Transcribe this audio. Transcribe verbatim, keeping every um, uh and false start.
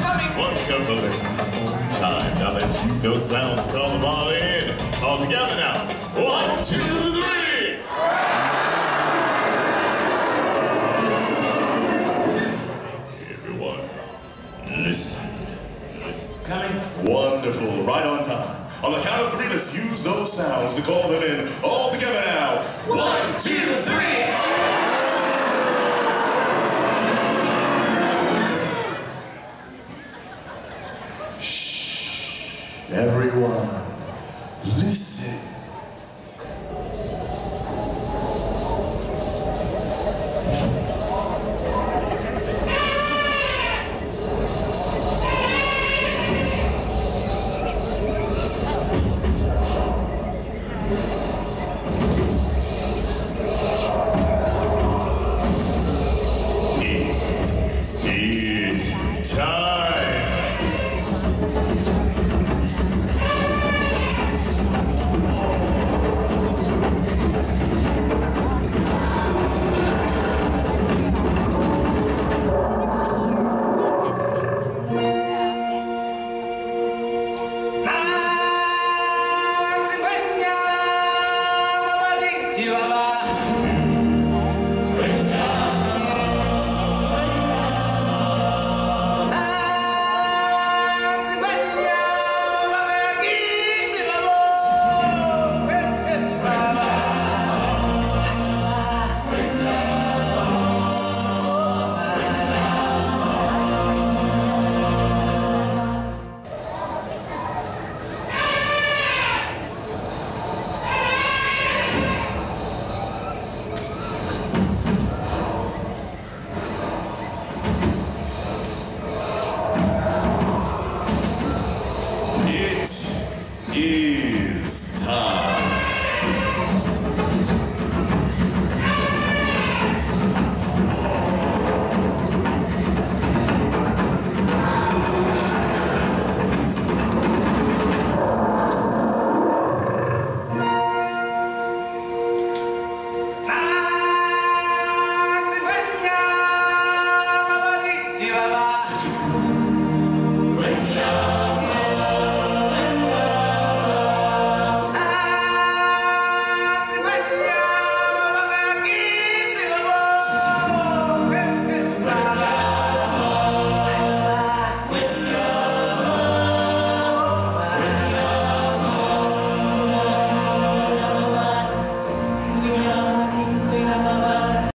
coming. Wonderful and time. Now let's use those sounds to call them all in. All together now. One, two, three. Everyone, listen. Listen. Coming. Wonderful. Right on time. On the count of three, let's use those sounds to call them in. All together now. One, two, three. Shh. Everyone, listen. It is time.